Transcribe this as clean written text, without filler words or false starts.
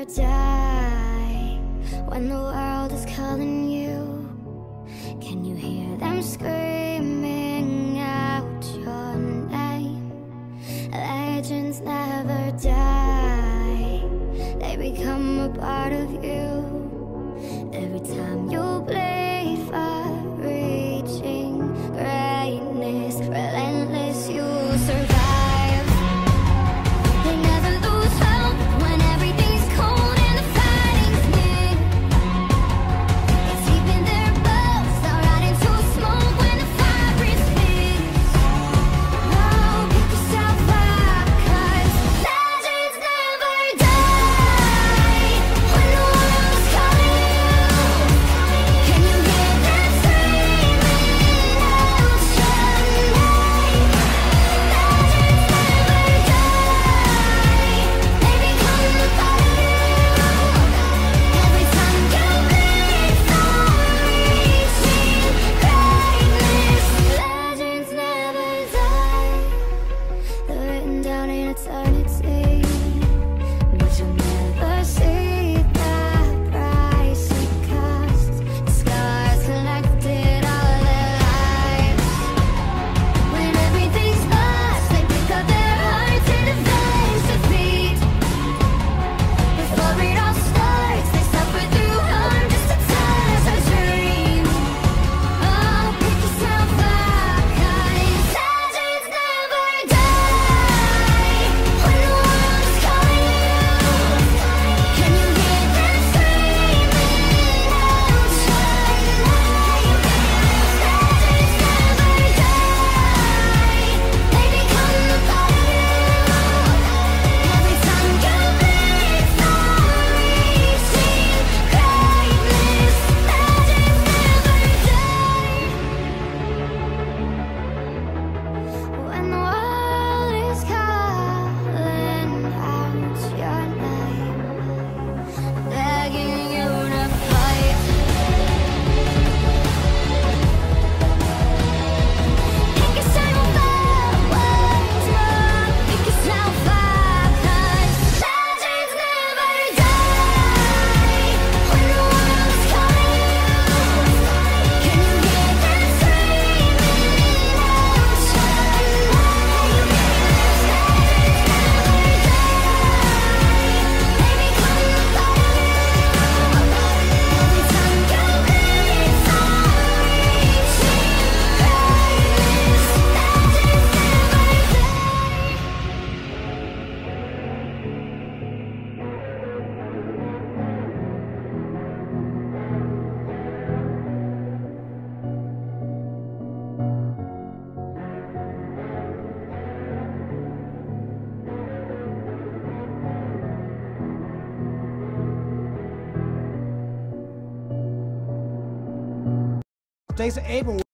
die when the world is calling you. Can you hear them screaming out your name? Legends never die, they become a part of you. Every time you bleed for reaching greatness, relentless you survive. They never lose hope when everything's cold and the fighting's near. It's deep in their bones, they'll ride into smoke when the fire breathes big. Oh, pick yourself up, 'cause legends never die when the world is calling you. Can you hear them screaming out your name? Legends never die, they become a part of you. Every time you bleed for reaching greatness, legends never die. They're written down in eternity, but you'll never see the price it costs. The scars collected all their lives. When everything's lost, they pick up their hearts and avenge defeat. Before it all starts, they suffer through harm just to tell us our dream. Oh, pick yourself up, 'cause legends never die when the world is calling you. Can you hear them screaming out your name? Legends never die, they become a part of you. Every time you bleed for reaching greatness, legends never die. When the world is calling out your name, begging you to fight. Pick yourself up, what's wrong? Pick yourself up, 'cause legends never die when the world is calling you. Can you hear them screaming out your name? Legends never die, they become a part of you. Every time you bleed for reaching greatness, legends Jason Abram